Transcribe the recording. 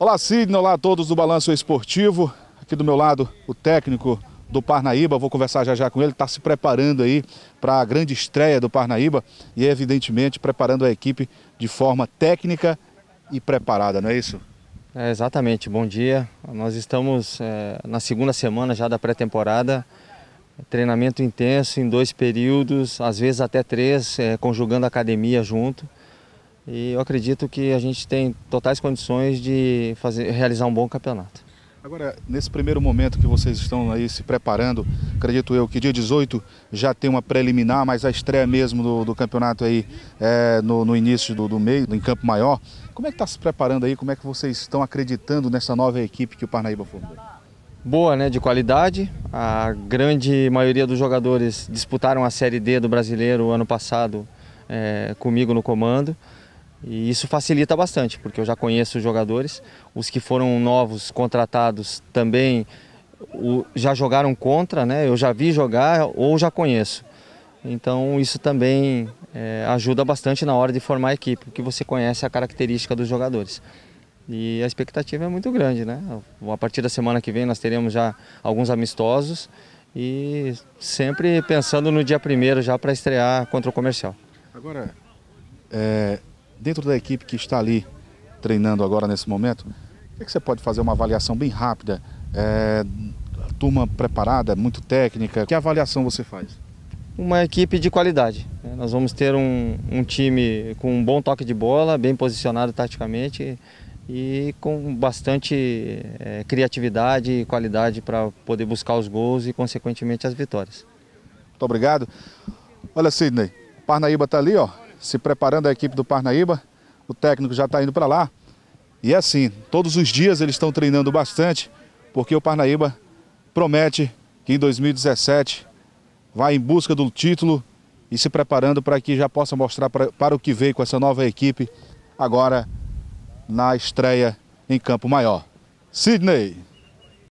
Olá, Sidney, olá a todos do Balanço Esportivo. Aqui do meu lado, o técnico do Parnaíba, vou conversar já com ele, está se preparando aí para a grande estreia do Parnaíba e, evidentemente, preparando a equipe de forma técnica e preparada, não é isso? Exatamente, bom dia. Nós estamos na segunda semana já da pré-temporada, treinamento intenso em 2 períodos, às vezes até 3, conjugando a academia junto. E eu acredito que a gente tem totais condições de realizar um bom campeonato. Agora, nesse primeiro momento que vocês estão aí se preparando, acredito eu que dia 18 já tem uma preliminar, mas a estreia mesmo do campeonato aí no início do meio, em Campo Maior. Como é que está se preparando aí? Como é que vocês estão acreditando nessa nova equipe que o Parnaíba formou? Boa, né? De qualidade. A grande maioria dos jogadores disputaram a Série D do Brasileiro ano passado comigo no comando. E isso facilita bastante, porque eu já conheço os jogadores. Os que foram novos, contratados, também já jogaram contra, né? Eu já vi jogar ou já conheço. Então isso também ajuda bastante na hora de formar a equipe, porque você conhece a característica dos jogadores. E a expectativa é muito grande, né? A partir da semana que vem nós teremos já alguns amistosos e sempre pensando no dia 1º já para estrear contra o Comercial. Agora, dentro da equipe que está ali treinando agora nesse momento, o que você pode fazer uma avaliação bem rápida? Turma preparada, muito técnica, que avaliação você faz? Uma equipe de qualidade. Nós vamos ter um time com um bom toque de bola, bem posicionado taticamente e com bastante criatividade e qualidade para poder buscar os gols e, consequentemente, as vitórias. Muito obrigado. Olha, Sidney, o Parnaíba está ali, ó, se preparando a equipe do Parnaíba, o técnico já está indo para lá. E é assim, todos os dias eles estão treinando bastante, porque o Parnaíba promete que em 2017 vai em busca do título e se preparando para que já possa mostrar para o que veio com essa nova equipe agora na estreia em Campo Maior. Sidney.